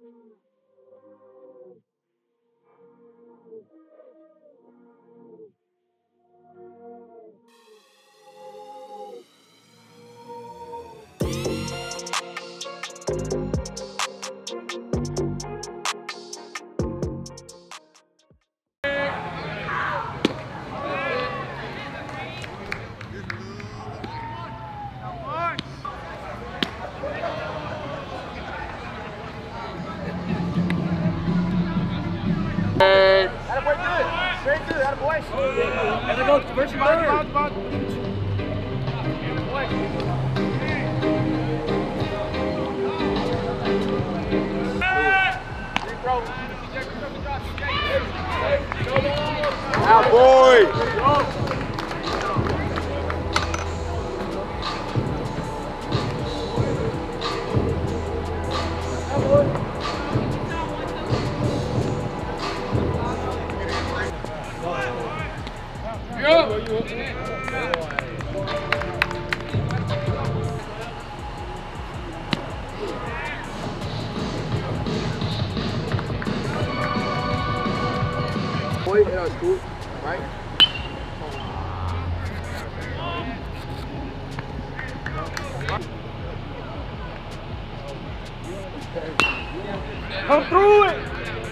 Attaboy, good. Straight good, attaboy. There we go, first ball. Attaboy. That was cool, right? Come through it!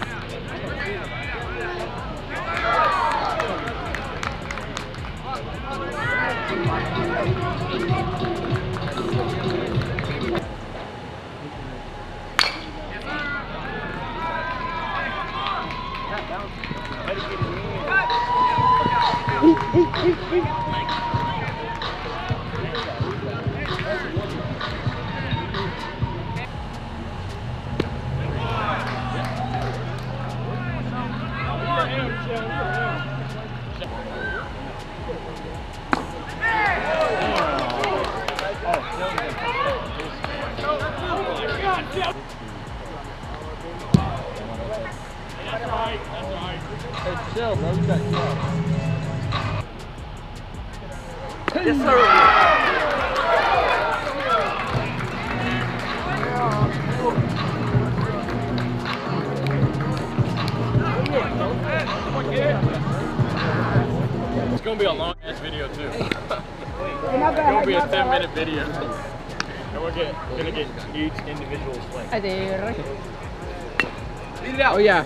Hey, chill, bro. You got chill. Yes, sir. It's gonna be a long ass video too. It's gonna be a 10-minute video. And we're gonna get each individual swing. I did. Beat it out. Oh yeah.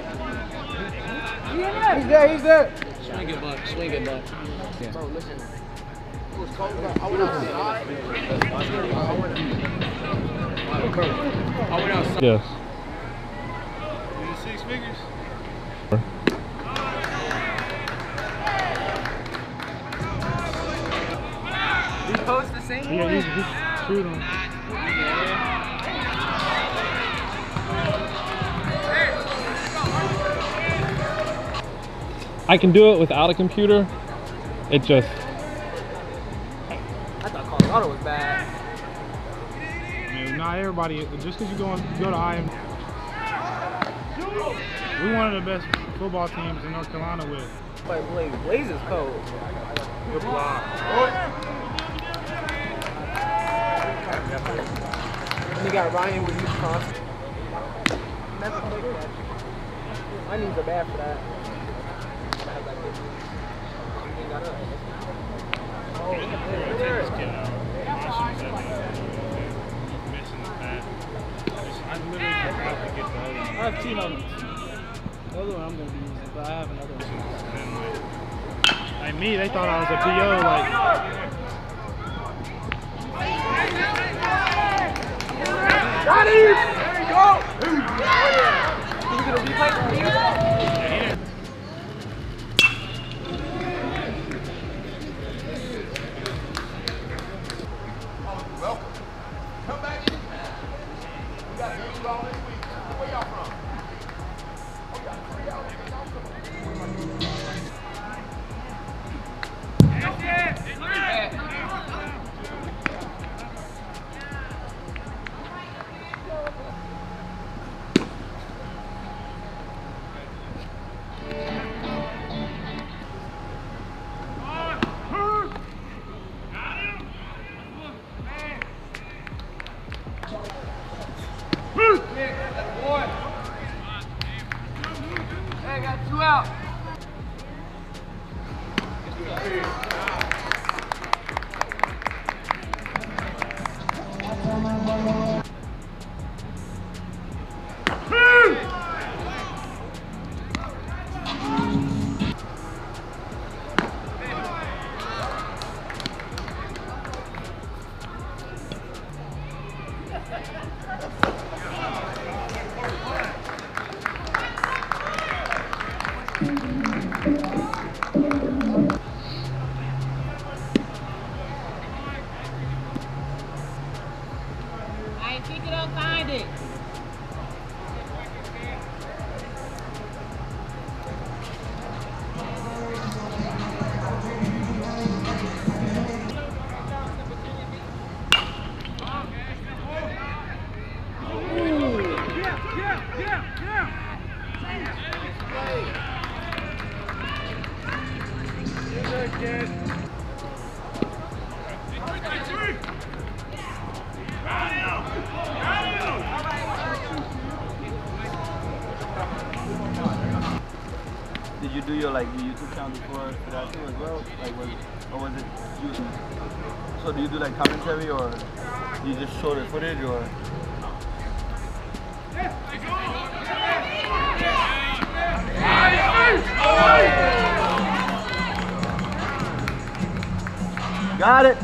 He's there, he's there. Swing it, Buck. Swing it, Buck. Yeah. Bro, listen. It was cold, but I went outside. I went outside. Yes. Six figures? We post the same Yeah, way. he's shooting. I can do it without a computer. It just... I thought Colorado was bad. Man, not everybody, just because you go to IM. We're one of the best football teams in North Carolina with. But Blaze is cold. Good block. And you got Ryan with his cross. Never played that. My knees are bad for that. I have two numbers. The other one I'm going to be using, but I have another one. Like me, they thought I was a PO. Like, Got him! There you go! He's going to replay for you? Welcome. Come back in. We got games all this week. Where y'all from? We got 3 out here. That's it. out. I pick it up, find it. Did you do your YouTube channel before that too as well? Or was it you? So do you do like commentary or you just show the footage or? Got it.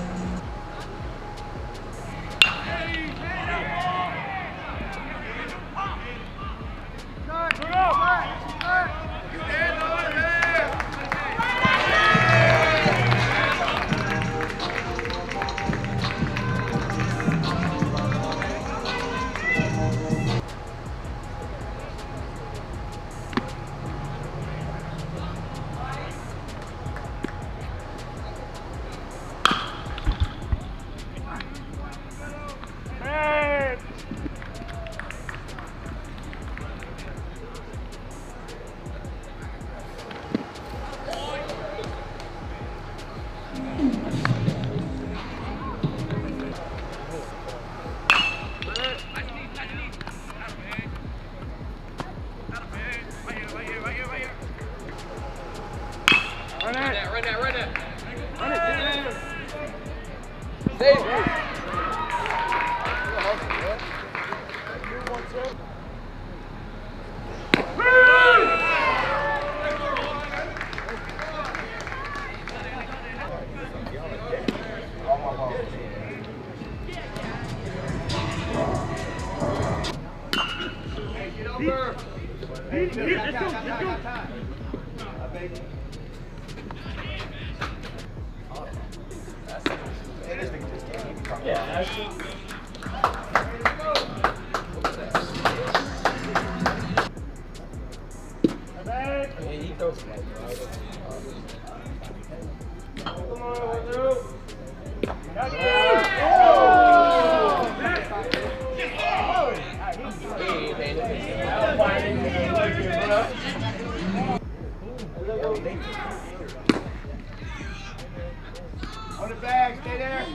On the bag, stay there.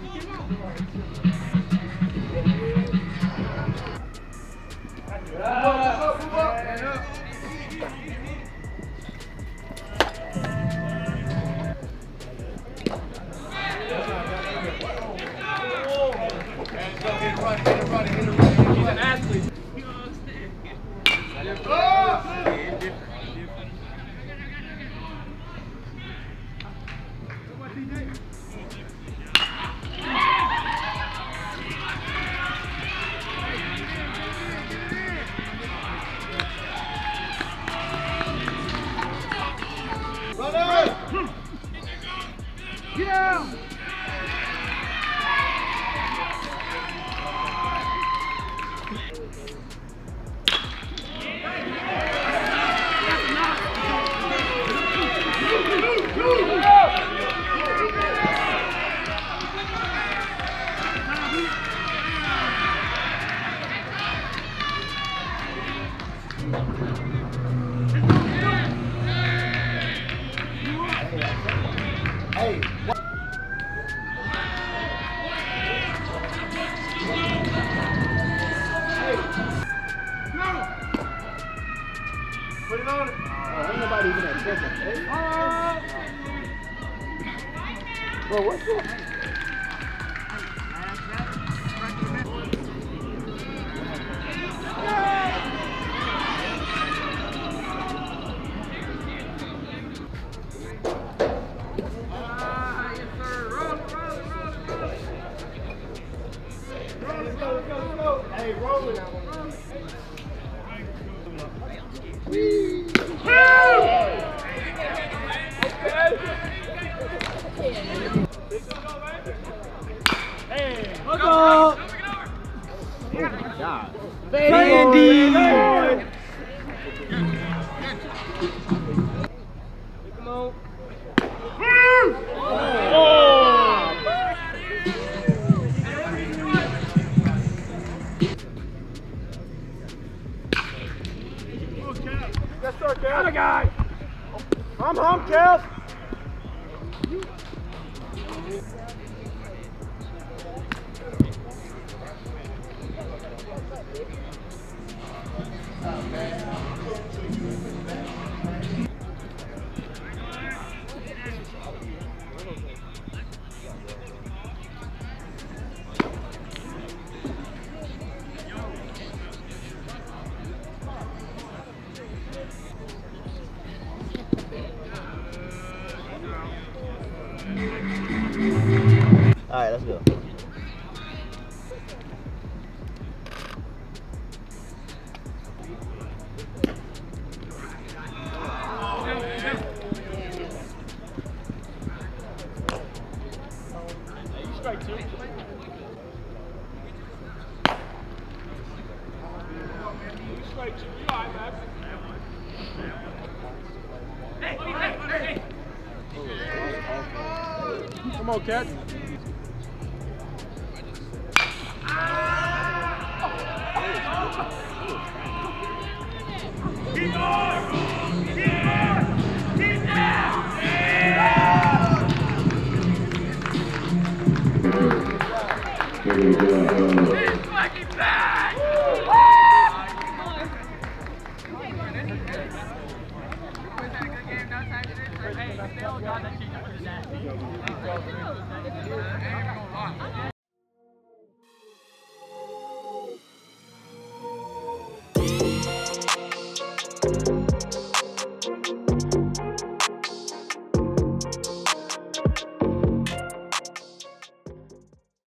Move up, move up. And up. He's an athlete. Yeah! Hey, what? Hey. Bro, what's that? Hey, roll with that one. Hey, Let's go! Oh my God. Vandy! Come on. Yes, sir, Kev. Got a guy. I'm home, Kev. All right, let's go. You strike two. You strike two. You all right, man? Come on, catch. Keep on! Keep on! Keep down! Here we go.